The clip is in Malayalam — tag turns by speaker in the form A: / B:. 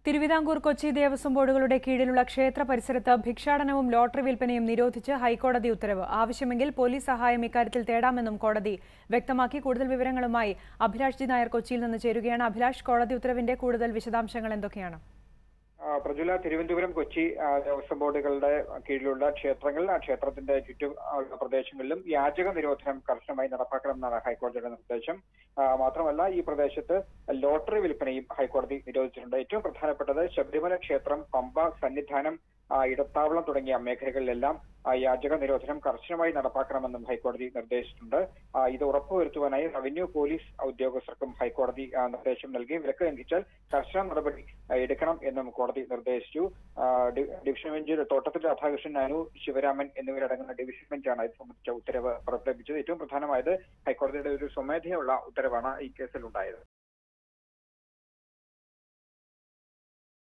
A: തിരുവിതാംകൂർ കൊച്ചി ദേവസ്വം ബോർഡുകളുടെ കീഴിലുള്ള ക്ഷേത്ര പരിസരത്ത് ഭിക്ഷാടനവും ലോട്ടറി വിൽപ്പനയും നിരോധിച്ച് ഹൈക്കോടതി ഉത്തരവ്. ആവശ്യമെങ്കിൽ പോലീസ് സഹായം ഇക്കാര്യത്തിൽ തേടാമെന്നും കോടതി വ്യക്തമാക്കി. കൂടുതൽ വിവരങ്ങളുമായി അഭിലാഷ് ജി നായർ കൊച്ചിയിൽ നിന്ന് ചേരുകയാണ്. അഭിലാഷ്, കോടതി ഉത്തരവിന്റെ കൂടുതൽ വിശദാംശങ്ങൾ എന്തൊക്കെയാണ്?
B: പ്രജുല, തിരുവനന്തപുരം കൊച്ചി ദേവസ്വം ബോർഡുകളുടെ കീഴിലുള്ള ക്ഷേത്രങ്ങൾ, ആ ക്ഷേത്രത്തിന്റെ ചുറ്റും പ്രദേശങ്ങളിലും യാചക നിരോധനം കർശനമായി നടപ്പാക്കണമെന്നാണ് ഹൈക്കോടതിയുടെ നിർദ്ദേശം. മാത്രമല്ല, ഈ പ്രദേശത്ത് ലോട്ടറി വിൽപ്പനയും ഹൈക്കോടതി നിരോധിച്ചിട്ടുണ്ട്. ഏറ്റവും പ്രധാനപ്പെട്ടത് ശബരിമല ക്ഷേത്രം, പമ്പ, സന്നിധാനം, ഇടത്താവളം തുടങ്ങിയ മേഖലകളിലെല്ലാം യാചക നിരോധനം കർശനമായി നടപ്പാക്കണമെന്നും ഹൈക്കോടതി നിർദ്ദേശിച്ചിട്ടുണ്ട്. ഇത് ഉറപ്പുവരുത്തുവാനായി റവന്യൂ പോലീസ് ഉദ്യോഗസ്ഥർക്കും ഹൈക്കോടതി നിർദ്ദേശം നൽകി. വിലക്ക് ലംഘിച്ചാൽ കർശന നടപടി എടുക്കണം എന്നും കോടതി നിർദ്ദേശിച്ചു. ഡിവിഷൻ ബെഞ്ചിൽ തോട്ടത്തിൽ രാധാകൃഷ്ണൻ, അനു ശിവരാമൻ എന്നിവരടങ്ങുന്ന ഡിവിഷൻ ബെഞ്ചാണ് ഇത് സംബന്ധിച്ച ഉത്തരവ് പുറപ്പെടുവിച്ചത്. ഏറ്റവും പ്രധാനമായത് ഹൈക്കോടതിയുടെ ഒരു സ്വമേധയുള്ള ഉത്തരവാണ് ഈ കേസിൽ ഉണ്ടായത്.